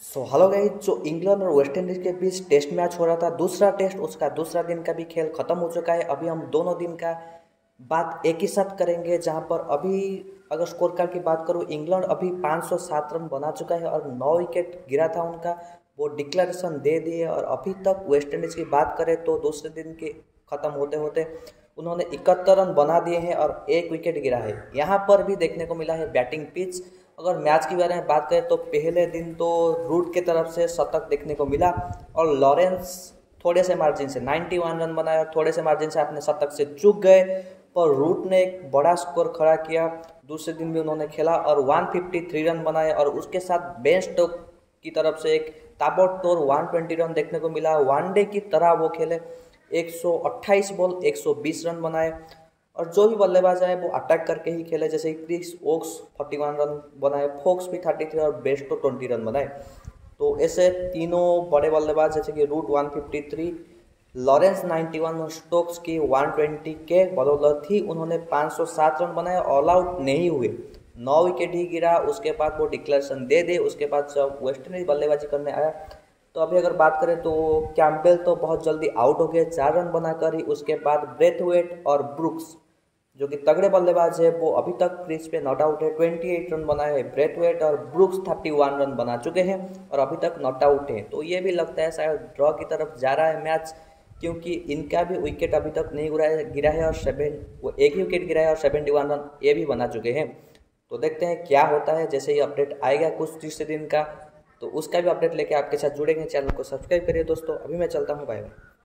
Hello guys, जो England और West Indies के बीच टेस्ट मैच हो रहा था, दूसरा टेस्ट, उसका दूसरा दिन का भी खेल खत्म हो चुका है। अभी हम दोनों दिन का बात एक ही साथ करेंगे, जहां पर अभी अगर स्कोर कार्ड की बात करूं, इंग्लैंड अभी 507 रन बना चुका है और 9 विकेट गिरा था उनका, वो डिक्लेरेशन दे दिए। और अभी तक वेस्ट इंडीज की बात करें तो दूसरे दिन के खत्म होते होते उन्होंने 71 रन बना दिए हैं और 1 विकेट गिरा है। यहाँ पर भी देखने को मिला है बैटिंग पिच। अगर मैच के बारे में बात करें तो पहले दिन तो रूट की तरफ से शतक देखने को मिला और लॉरेंस थोड़े से मार्जिन से 91 रन बनाए और थोड़े से मार्जिन से अपने शतक से चूक गए, पर रूट ने एक बड़ा स्कोर खड़ा किया। दूसरे दिन भी उन्होंने खेला और 153 रन बनाए और उसके साथ बेन स्टोक्स की तरफ से एक ताबड़तोड़ 120 रन देखने को मिला। वनडे की तरह वो खेले, 128 बॉल 120 रन बनाए और जो भी बल्लेबाज आए वो अटैक करके ही खेले, जैसे क्रिस वोक्स 41 रन बनाए, फोक्स भी 33 और बेस्टो 20 रन बनाए। तो ऐसे तीनों बड़े बल्लेबाज जैसे कि रूट 153, लॉरेंस 91 और स्टोक्स की 120 के बदौलत ही उन्होंने 507 रन बनाए, ऑल आउट नहीं हुए, 9 विकेट ही गिरा। उसके बाद वो डिक्लेरेशन दे दे। उसके बाद जब वेस्ट इंडीज बल्लेबाजी करने आया तो अभी अगर बात करें तो कैम्पबेल तो बहुत जल्दी आउट हो गए 4 रन बनाकर ही। उसके बाद ब्रेथवेट और ब्रुक्स जो कि तगड़े बल्लेबाज है, वो अभी तक क्रीज पे नॉट आउट है, 28 रन बनाए हैं ब्रेथवेट और ब्रुक्स 31 रन बना चुके हैं और अभी तक नॉट आउट है। तो ये भी लगता है शायद ड्रॉ की तरफ जा रहा है मैच, क्योंकि इनका भी विकेट अभी तक नहीं गिरा है और वो एक ही विकेट गिरा है और 71 रन ये भी बना चुके हैं। तो देखते हैं क्या होता है। जैसे ही अपडेट आएगा कुछ तीसरे दिन का, तो उसका भी अपडेट लेके आपके साथ जुड़ेंगे। चैनल को सब्सक्राइब करिए दोस्तों। अभी मैं चलता हूँ, बाय बाय।